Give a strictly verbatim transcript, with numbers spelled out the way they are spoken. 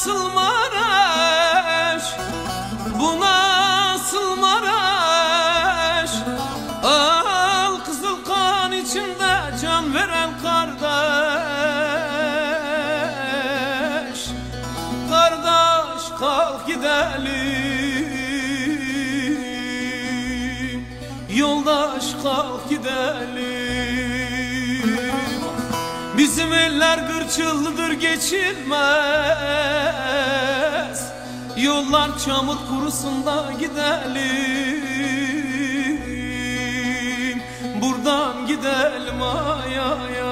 nasıl Maraş, bu nasıl Maraş? Al kızıl kan içinde can veren kardeş. Kardeş kalk gidelim, yoldaş kalk gidelim. Bizim eller kırçıllıdır geçilmez, yollar çamur kurusun da gidelim. Buradan gidelim ay ay ay.